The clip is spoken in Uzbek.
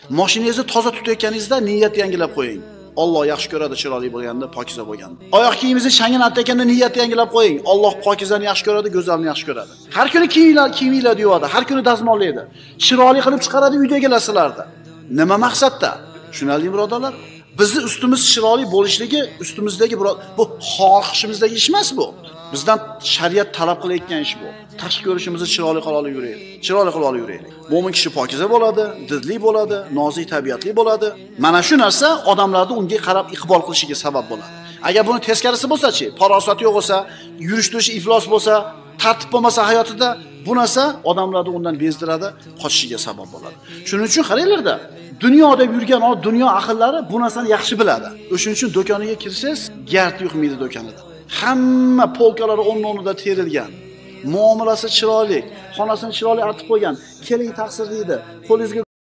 Mashinangizni toza tutayotganingizda niyat yangilab qo'ying. Alloh yaxshi ko'radi chiroyli bo'lganda, pokiza bo'lganda. Oyoq kiyimingizni shangini artayotganda niyat yangilab qo'ying. Alloh pokizani yaxshi ko'radi, go'zalni yaxshi ko'radi. Har kuni kiyiminglar deyapti, har kuni dazmollaydi. Chiroyli qilib chiqaradi uydagilar sizlarda. Nima maqsadda? Tushunarli birodarlar? Bizning ustimiz chiroyli bo'lishligi ustimizdagi bu xohishimizdagi ish emas bu. Bizdan shariat talab qilayotgan ish bu. Tashqi ko'rishimizni chiroyli qilib olib yuraylik. Chiroyli qilib olib yuraylik. Mo'min kishi pokiza bo'ladi, didli bo'ladi, nozik tabiatli bo'ladi. Mana shu narsa odamlarning unga qarab iqbol qilishiga sabab bo'ladi. Agar buni teskarisi bo'lsa-chi, farosat yo'q bo'lsa, yurish-turish iflos bo'lsa, tartib bo'lmasa hayotida, bu narsa odamlarni undan bezdiradi, qochishiga sabab bo'ladi. Shuning uchun qaranglarda, dunyoda yurgan dunyo ahllari bu narsani yaxshi biladi. O'shuning uchun do'koniga kirsangiz, gard yo'qmaydi do'konida. Hamma polkalari o'rnida terilgan. Muomalasi chiroyli, xonasini chiroyli artib qo'ygan. Keling taqsir deydi. Qo'lingizga